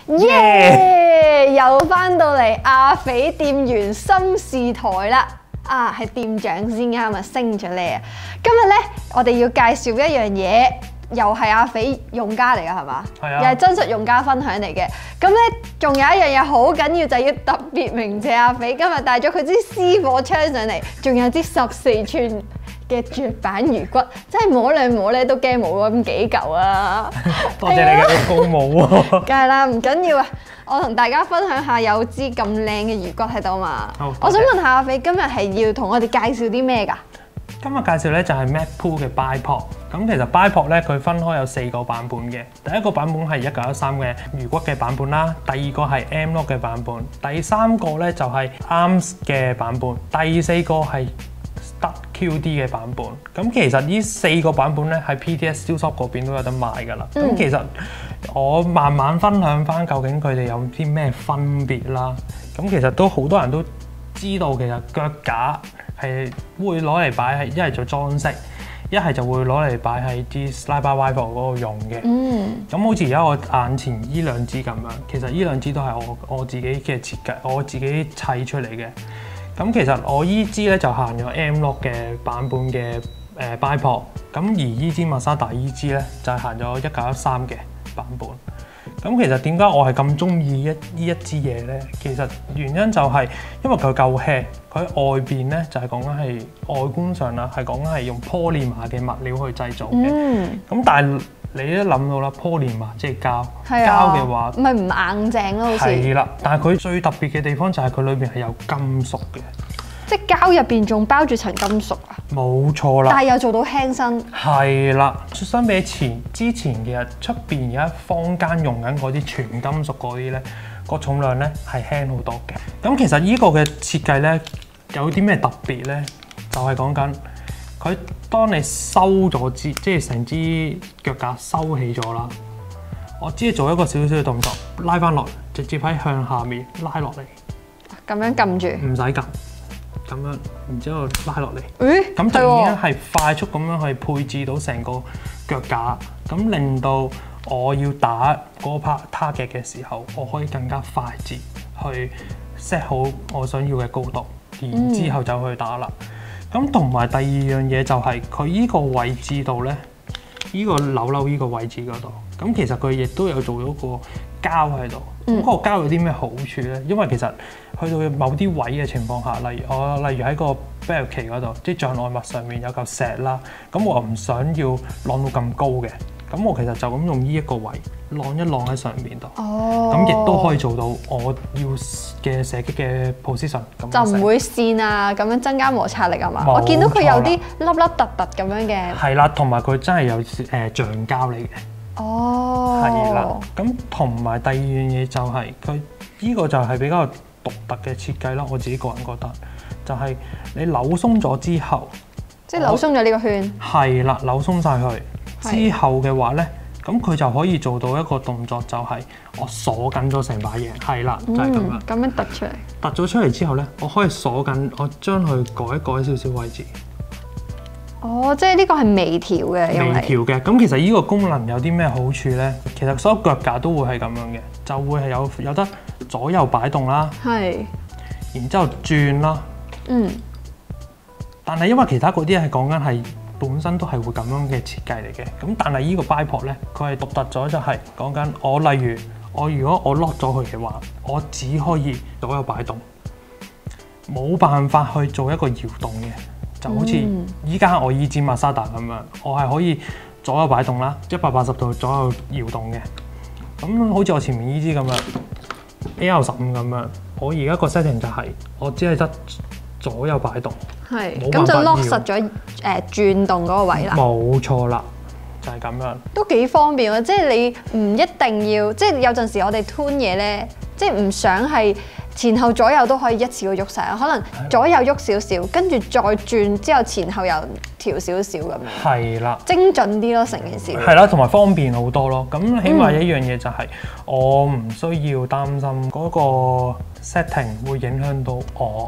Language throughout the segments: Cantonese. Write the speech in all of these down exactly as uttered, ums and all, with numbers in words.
耶！又翻到嚟阿肥店員心事台啦，啊係店長先啱啊，升咗你啊！今日咧，我哋要介紹一樣嘢，又係阿肥用家嚟噶係嘛？ 係啊， 又係真實用家分享嚟嘅。咁咧，仲有一樣嘢好緊要，就係要特別鳴謝阿肥今日帶咗佢支私火槍上嚟，仲有支十四寸嘅絕版魚骨，真係摸兩摸咧都驚冇咁幾嚿啊！ 多謝你嘅高帽喎。 梗係啦，唔緊要啊！我同大家分享下有支咁靚嘅魚骨喺度嘛。我想問下阿肥，今日係要同我哋介紹啲咩㗎？ 今日介紹咧就係 Magpul 嘅 Bipod。咁其實 Bipod 咧佢分開有四個版本嘅。第一個版本係一九一三嘅魚骨嘅版本啦，第二個係 M-LOK 嘅版本，第三個咧就係 Arms 嘅版本，第四個係Stud Q D 嘅版本。咁其實呢四個版本咧喺 P T S Steel Shop 嗰邊都有得賣㗎啦。咁、嗯、其實我慢慢分享翻究竟佢哋有啲咩分別啦。咁其實都好多人都知道，其實腳架係會攞嚟擺喺一係做裝飾，一係就會攞嚟擺喺啲 Sniper Rifle 嗰度用嘅。嗯。咁好似而家我眼前依兩支咁樣，其實依兩支都係我我自己嘅設計，我自己砌出嚟嘅。咁其實我依支咧就行咗 M-LOK 嘅版本嘅誒 Bipod，咁而依支 Masada 依支咧就係行咗一九一三嘅版本。咁其實點解我係咁中意一呢一支嘢咧？其實原因就係因為佢夠輕，佢外邊咧就係講緊係外觀上啦，係講緊係用 Polymer 嘅物料去製造嘅。嗯。咁但係你都諗到啦 ，Polymer 即係膠，膠嘅話唔係唔硬淨咯，好似。係啦， 但係佢最特別嘅地方就係佢裏邊係有金屬嘅。 即係膠入邊仲包住層金屬啊！ 冇錯啦， 但係又做到輕身。 係啦，相比前之前嘅出邊而家坊間用緊嗰啲全金屬嗰啲咧，個重量咧係輕好多嘅。咁其實呢個嘅設計咧有啲咩特別咧？就係講緊佢當你收咗支，即係成支腳架收起咗啦。我只係做一個少少嘅動作，拉翻落，直接喺向下面拉落嚟。 咁樣撳住？唔使撳。咁樣，然之後拉落嚟， 誒， 咁就已經係快速咁樣去配置到成個腳架，咁令到我要打嗰 part target 嘅時候，我可以更加快捷去 set 好我想要嘅高度，然之後就去打啦。咁同埋第二樣嘢就係佢依個位置度咧，依個扭扭依個位置嗰度，咁其實佢亦都有做咗個膠喺度。咁、嗯、嗰個膠有啲咩好處咧？因為其實去到某啲位嘅情況下，例如我例如喺個 barricade 嗰度，即係障礙物上面有嚿石啦，咁我唔想要晾到咁高嘅，咁我其實就咁用呢一個位晾一晾喺上面度，咁亦都可以做到我要嘅射擊嘅 position。 就唔會跣啊，咁樣增加摩擦力啊嘛。我見到佢有啲粒粒突突咁樣嘅。係啦， 同埋佢真係有誒橡膠嚟嘅。哦，係啦，咁同埋第二樣嘢就係佢呢個就係比較獨特嘅設計啦。我自己個人覺得，就係、是、你扭鬆咗之後， 即係扭鬆咗呢個圈， 係啦，扭鬆晒佢之後嘅話咧，咁佢就可以做到一個動作，就係我鎖緊咗成把嘢，係啦，就係、是、咁樣， 咁樣突出嚟， 突咗出嚟之後咧，我可以鎖緊，我將佢改一改少少位置。 哦，即係呢個係微調嘅， 微調嘅。咁其實呢個功能有啲咩好處咧？其實所有腳架都會係咁樣嘅，就會係有有得左右擺動啦，係，然之後轉啦，嗯。但係因為其他嗰啲係講緊係本身都係會咁樣嘅設計嚟嘅，咁但係呢個 Bipod 咧，佢係獨特咗就係講緊我例如我如果我 lock 咗佢嘅話，我只可以左右擺動，冇辦法去做一個搖動嘅。就好似依家我依支 Masada 咁樣，我係可以左右擺動啦，一百八十度左右搖動嘅。咁好似我前面依支咁樣 A R 十五咁樣，我而家個 setting 就係、是、我只係得左右擺動，係咁就 lock 實咗誒、呃、轉動嗰個位啦。 冇錯啦，就係、是、咁樣。都幾方便喎！即係你唔一定要，即係有陣時我哋 tune 嘢咧，即係唔想係。前後左右都可以一次過喐晒，可能左右喐少少，跟住再轉之後前後又調少少咁樣。係啦，精準啲咯，成件事。 係啦，同埋方便好多咯。咁起碼一樣嘢就係、是嗯、我唔需要擔心嗰個 setting 會影響到我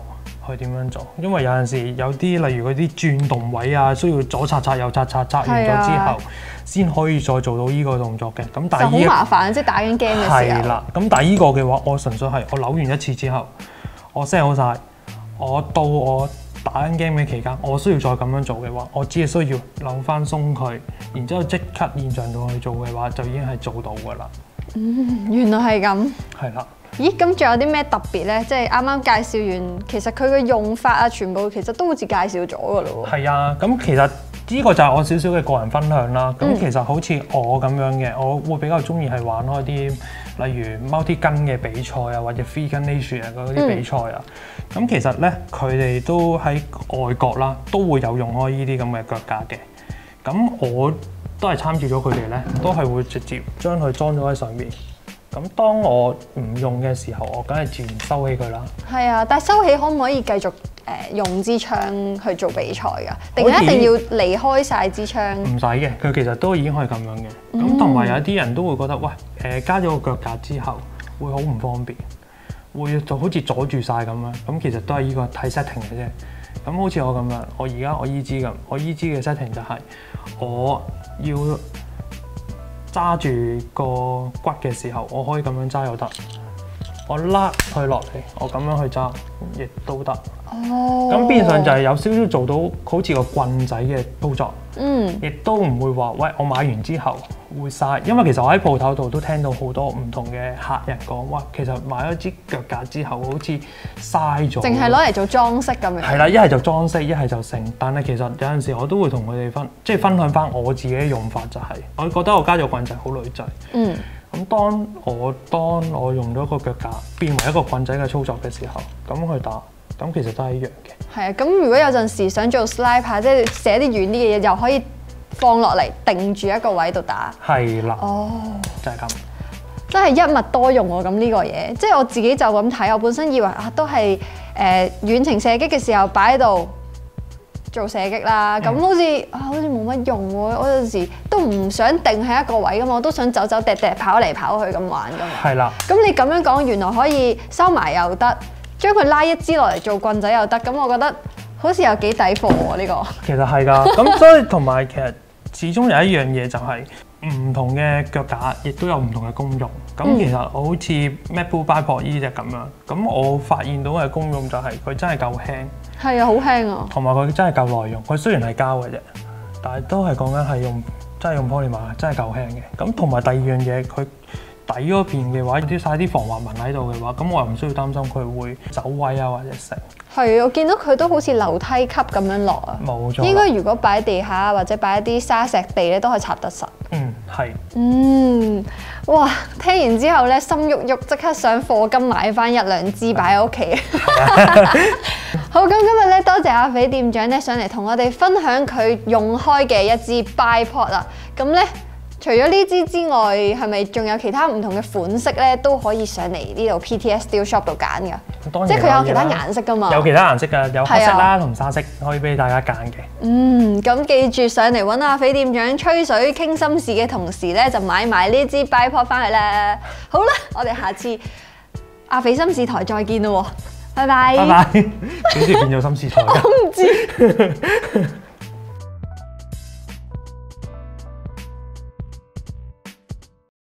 去點樣做，因為有陣時有啲例如嗰啲轉動位啊，需要左刷刷右刷刷，刷完咗之後先可以再做到呢個動作嘅。咁但係就好麻煩，即係打緊 game 嘅時候。 係啦，咁但係呢個嘅話，我純粹係我扭完一次之後，我 set 好晒，我到我打緊 game 嘅期間，我需要再咁樣做嘅話，我只係需要扭翻鬆佢，然之後即刻現場度去做嘅話，就已經係做到㗎啦。 嗯，原來係咁。係啦。 咦，咁仲有啲咩特別咧？即係啱啱介紹完，其實佢嘅用法啊，全部其實都好似介紹咗㗎咯喎。 係啊，咁其實呢個就係我少少嘅個人分享啦。咁、嗯、其實好似我咁樣嘅，我會比較中意係玩開啲例如 multi gun 嘅比賽啊，或者 three gun nation 啊嗰啲比賽啊。咁、嗯、其實咧，佢哋都喺外國啦，都會有用開呢啲咁嘅腳架嘅。咁我都係參照咗佢哋咧，都係會直接將佢裝咗喺上面。咁當我唔用嘅時候，我梗係自然收起佢啦。係啊，但係收起可唔可以繼續誒、呃、用支槍去做比賽㗎？定係一定要離開晒支槍？唔使嘅， 佢其實都已經可以咁樣嘅。咁同埋有啲人都會覺得，喂誒、呃、加咗個腳架之後會好唔方便，會就好似阻住晒咁樣。咁其實都係呢個睇 setting 嘅啫。咁好似我咁樣，我而家我依支咁，我依支嘅 setting 就係我要揸住個骨嘅時候，我可以咁樣揸又得。我拉佢落嚟，我咁樣去揸，亦都得。哦。咁變相就係有少少做到好似個棍仔嘅操作。嗯。亦都唔會話，喂，我買完之後會嘥，因為其實我喺鋪頭度都聽到好多唔同嘅客人講，哇，其實買咗支腳架之後好似嘥咗。 淨係攞嚟做裝飾咁樣。 係啦，一係就裝飾，一係就成。但係其實有陣時我都會同佢哋分，即係分享翻我自己嘅用法就係、是，我覺得我加咗棍仔好女仔。嗯。咁當我當我用咗個腳架變為一個棍仔嘅操作嘅時候，咁去打，咁其實都係一樣嘅。 係啊，咁如果有陣時想做 sniper，即係寫啲遠啲嘅嘢，又可以放落嚟定住一個位度打。係啦。哦，就係咁。真係一物多用喎！咁呢個嘢，即係我自己就咁睇，我本身以為啊，都係誒遠程射擊嘅時候擺喺度做射擊啦，咁、嗯、好似啊，好似冇乜用喎。我有陣時都唔想定喺一個位噶嘛，我都想走走趯趯跑嚟跑去咁玩噶嘛。係啦。咁你咁樣講，原來可以收埋又得，將佢拉一支落嚟做棍仔又得，咁我覺得好似有幾抵貨喎呢個。其實係㗎，咁所以同埋其實始終有一樣嘢就係、是、唔同嘅腳架，亦都有唔同嘅功用。咁、嗯、其實我好似 MacBook Bipod 呢隻咁樣，咁我發現到嘅功用就係佢真係夠輕。係啊，好輕啊！同埋佢真係夠耐用，佢雖然係膠嘅啫，但係都係講緊係用真係用 polymer，真係夠輕嘅。咁同埋第二樣嘢，佢底嗰邊嘅話，啲晒啲防滑紋喺度嘅話，咁我又唔需要擔心佢會走位啊或者成。係，我見到佢都好似樓梯級咁樣落啊。冇錯。應該如果擺喺地下或者擺一啲沙石地咧，都可以插得實。嗯，係。嗯，哇！聽完之後咧，心喐喐，即刻想課金買翻一兩支擺喺屋企。好，咁今日咧，多謝阿肥店長咧上嚟同我哋分享佢用開嘅一支 Bipod 啦。咁咧，除咗呢支之外，係咪仲有其他唔同嘅款式咧都可以上嚟呢度 P T S Steel Shop 度揀㗎？當然，即係佢有其他顏色㗎嘛？有其他顏色㗎，有黑色啦同沙色，可以俾大家揀嘅。嗯，咁記住上嚟揾阿肥店長吹水傾心事嘅同時咧，就買埋呢支 Bipod 翻去啦。好啦，我哋下次阿肥心事台再見啦喎！拜拜。拜拜。幾時變咗心事台㗎？我唔知。